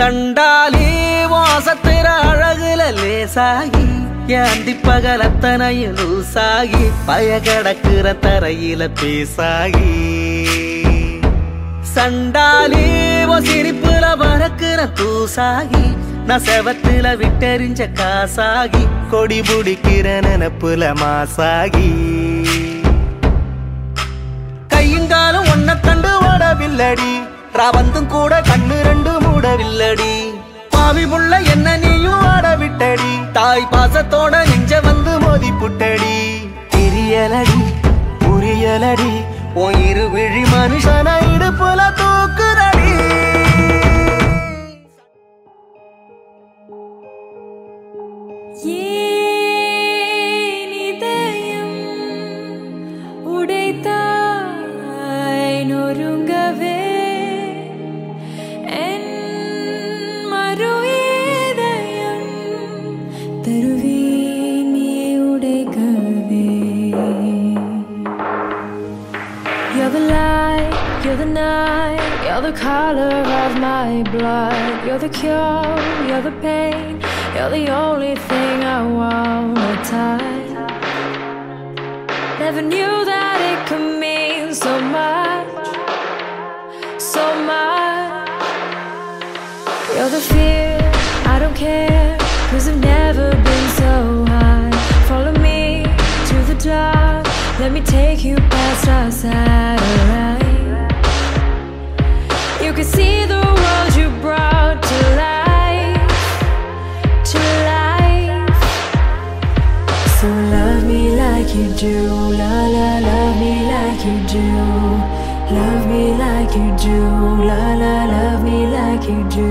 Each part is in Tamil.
சண்டாலி வாசத்திர அழகுல லேசாகி ஏந்தி பகலத்தனையும் லூசாகி பயகடக்குற தரையில பேசாகி சண்டாலி சிரிப்புல பறக்குற தூசாகி நான் செவத்துல விட்டெறிஞ்ச காசாகி கொடி புடிக்கிற நினப்புல மாசாகி கையுங்காலும் ஒன்ன கண்டு ஓடவில்லடி ராவந்தும் கூட கண்ணு ரெண்டு மூடவில்லடி பாவி புள்ள என்ன நீயும் ஆடவிட்டடி தாய் பாசத்தோட நெஞ்ச வந்து மோதி புட்டடி தெரியலடி புரியலடி உன் இரு விழி மனுஷன இடுப்புல தூக்குறடி ஏன் இதயம் உடைத்தாய் நொறுங்கவே என் மறு இதயம் தருவேன் நீ உடைக்கவே. You're the light, you're the night, you're the color of my blood. You're the cure, you're the pain, you're the only thing I wanna touch. Never knew that it could mean so much, so much. You're the fear, I don't care, 'cause I've never been so high. Follow me to the dark, let me take you past our satellite. You can see the world you brought to life, to life. So love me like you do, la la, love me like you do. Love me like you do, la la, love me like you do.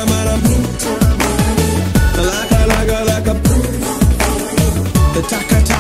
Taka